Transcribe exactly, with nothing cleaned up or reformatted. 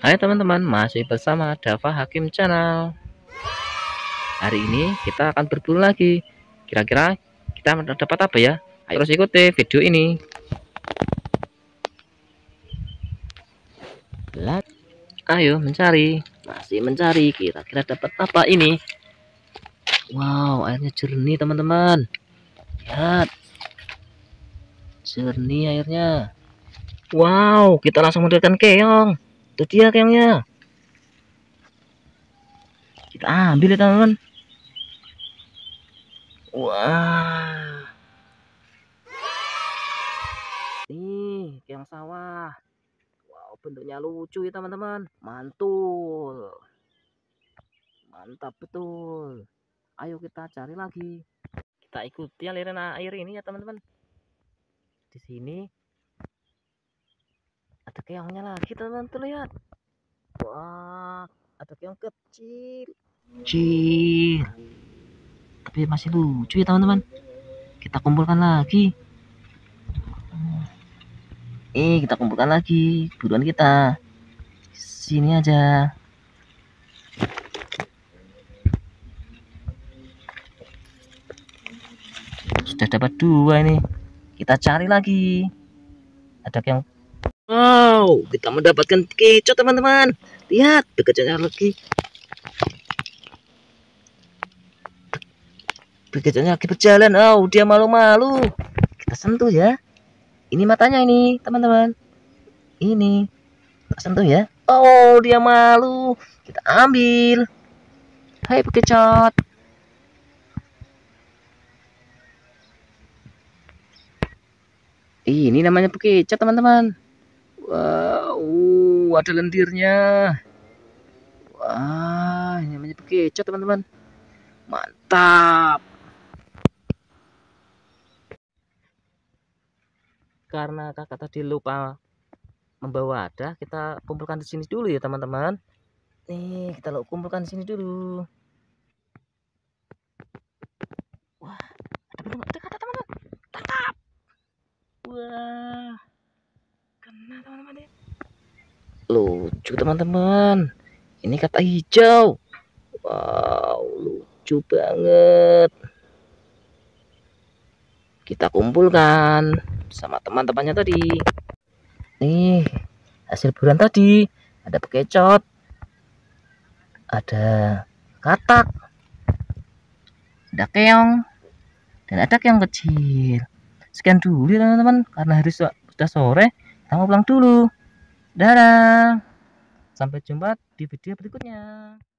Hai teman-teman, masih bersama Dava Hakim Channel. Hari ini kita akan berburu lagi. Kira-kira kita dapat apa ya? Ayo terus ikuti video ini. Ayo mencari, masih mencari. Kira-kira dapat apa ini? Wow, airnya jernih teman-teman. Lihat, jernih airnya. Wow, kita langsung mendapatkan keong. Itu dia keongnya. Kita ambil ya teman-teman. Wah, nih keong sawah. Wow, bentuknya lucu ya teman-teman. Mantul, mantap betul. Ayo kita cari lagi. Kita ikuti aliran air ini ya teman-teman. Di sini ada keongnya lagi teman-teman, tuh lihat. Wah, ada keong kecil, kecil, tapi masih lucu ya teman-teman. Kita kumpulkan lagi. Eh, kita kumpulkan lagi. Buruan kita. Sini aja. Sudah dapat dua ini. Kita cari lagi. Ada yang wow, kita mendapatkan kecot teman-teman. Lihat, bekecotnya lagi. Bekecotnya lagi berjalan. Oh, dia malu-malu. Kita sentuh ya. Ini matanya ini, teman-teman. Ini. Kita sentuh ya. Oh, dia malu. Kita ambil. Hai bekecot. Ini namanya bekecot teman-teman. Wow, ada lendirnya. Wah, ini namanya bekecot teman-teman. Mantap. Karena kakak tadi lupa membawa wadah, kita kumpulkan di sini dulu ya teman-teman. Nih, kita lo kumpulkan di sini dulu. Wah, ada belum? Ada kata teman-teman. Tangkap. Wah, kena teman-teman ya. Lucu teman-teman. Ini kata hijau. Wow, lucu banget. Kita kumpulkan sama teman-temannya tadi. Nih, hasil buruan tadi. Ada bekecot, ada katak, ada keong, dan ada keong kecil. Sekian dulu ya teman-teman, karena hari sudah sore, kita mau pulang dulu. Dadah, sampai jumpa di video berikutnya.